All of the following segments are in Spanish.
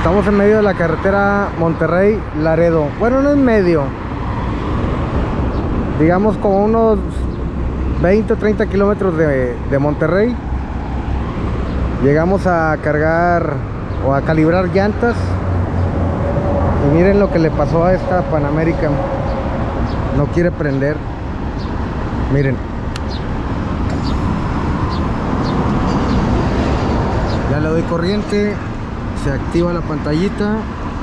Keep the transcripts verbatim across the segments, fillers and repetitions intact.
Estamos en medio de la carretera Monterrey-Laredo. Bueno, no en medio, digamos como unos veinte o treinta kilómetros de, de Monterrey. Llegamos a cargar o a calibrar llantas. Y miren lo que le pasó a esta Pan American. No quiere prender. Miren. Ya le doy corriente. Se activa la pantallita.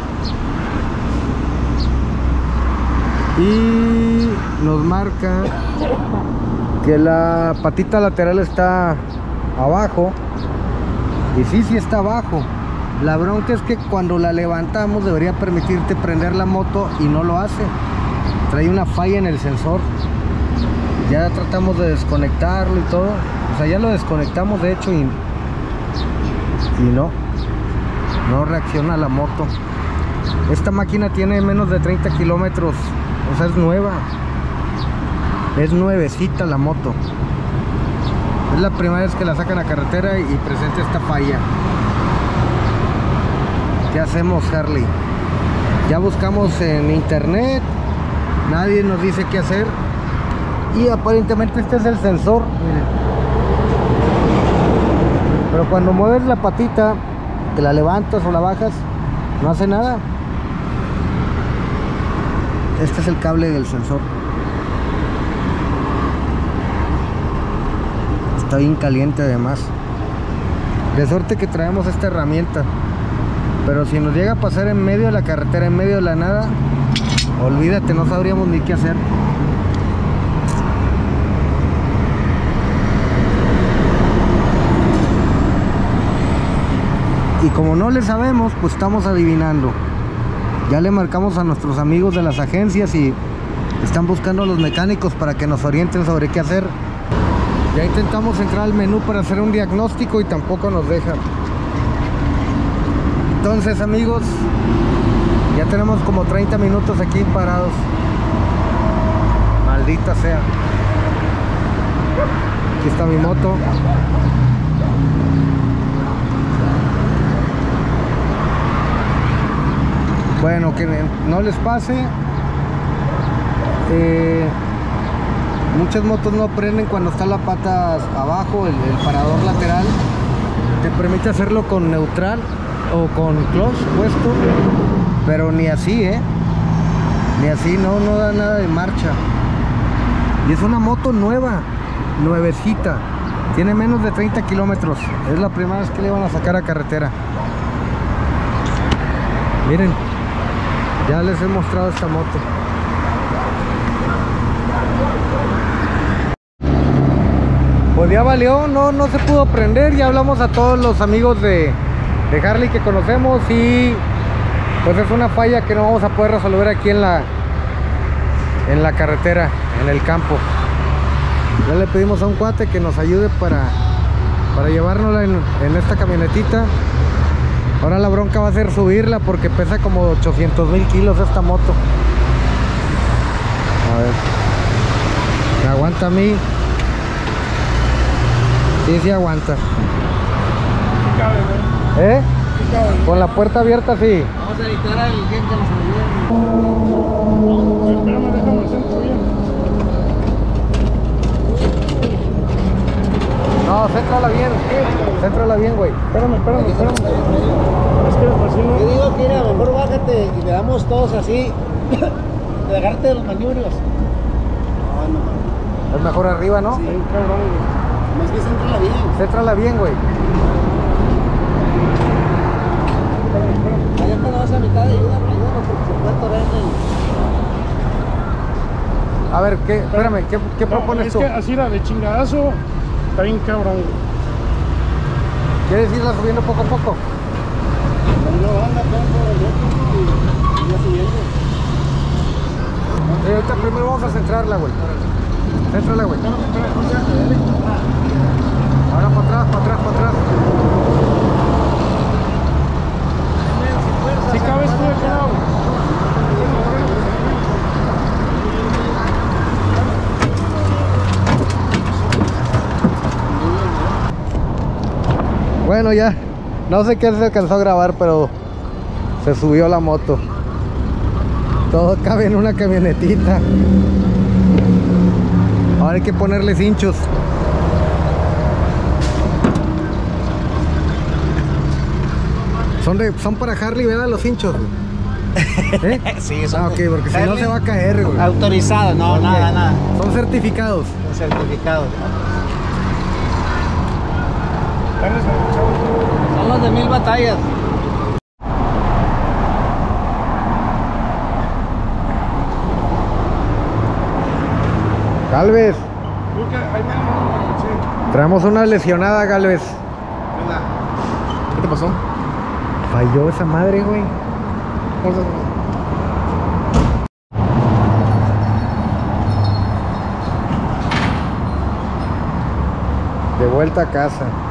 Y nos marca que la patita lateral está abajo. Y sí, sí está abajo. La bronca es que cuando la levantamos debería permitirte prender la moto y no lo hace. Trae una falla en el sensor. Ya tratamos de desconectarlo y todo. O sea, ya lo desconectamos de hecho y, y no. No reacciona la moto. Esta máquina tiene menos de treinta kilómetros. O sea, es nueva. Es nuevecita la moto. Es la primera vez que la sacan a carretera y presenta esta falla. ¿Qué hacemos, Harley? Ya buscamos en internet, nadie nos dice qué hacer. Y aparentemente este es el sensor. Miren. Pero cuando mueves la patita, que la levantas o la bajas, no hace nada. Este es el cable del sensor. Está bien caliente además. De suerte que traemos esta herramienta. Pero si nos llega a pasar en medio de la carretera, en medio de la nada, olvídate, no sabríamos ni qué hacer. Y como no le sabemos, pues estamos adivinando. Ya le marcamos a nuestros amigos de las agencias y están buscando a los mecánicos para que nos orienten sobre qué hacer. Ya intentamos entrar al menú para hacer un diagnóstico y tampoco nos deja. Entonces, amigos, ya tenemos como treinta minutos aquí parados. Maldita sea. Aquí está mi moto. Bueno, que no les pase. Eh, muchas motos no prenden cuando está la pata abajo, el, el parador lateral. Te permite hacerlo con neutral o con clutch puesto, pero ni así, eh ni así, no, no da nada de marcha. Y es una moto nueva, nuevecita, tiene menos de treinta kilómetros. Es la primera vez que le van a sacar a carretera. Miren, ya les he mostrado esta moto. Pues ya valió, no, no se pudo prender. Ya hablamos a todos los amigos de de Harley que conocemos y pues es una falla que no vamos a poder resolver aquí en la en la carretera, en el campo. Ya le pedimos a un cuate que nos ayude para para llevárnosla en, en esta camionetita. Ahora la bronca va a ser subirla porque pesa como ochocientos mil kilos esta moto. A ver, ¿me aguanta a mí? Sí, sí aguanta. ¿Eh? Con la puerta abierta, sí. Vamos a editar al gente que nos ayude. Espérame, déjame el centro bien. No, céntrala bien, céntrala bien, güey. Espérame, espérame, espérame. Es que así no. Yo digo que mira, mejor bájate y le damos todos así. De dejarte de los maniobros. No, no. Es mejor arriba, ¿no? Sí. Ahí, cabrón, güey. Más que céntrala bien. Céntrala bien, güey. Allá te la vas a mitad de ayuda, ayúdanos porque se puede atorar en el... A ver, ¿qué? Espérame, ¿qué, qué No, propones es tú? que así la de chingadazo está bien cabrón, güey. ¿Quieres irla subiendo poco a poco? No, anda, anda, y ya subiendo. Sí, ahorita primero vamos a centrarla, güey. Céntrala, güey. Ahora para atrás, para atrás, para atrás. Si cabes tú de acá, güey. Bueno, ya. No sé qué se alcanzó a grabar, pero Se subió a la moto. Todo cabe en una camionetita. Ahora hay que ponerle cinchos. Son, de, son para Harley, ¿verdad? Los cinchos. ¿Eh? Sí, son Ah, ok, porque si no Harley se va a caer, güey. autorizado, no, Ok. nada, nada. Son certificados. Son certificados. ¿Están desarrollados? Son los de mil batallas. Galvez, Creo que ahí me- sí. traemos una lesionada, Galvez. ¿Qué onda? ¿Qué te pasó? Falló esa madre, güey. ¿Cómo estás? De vuelta a casa.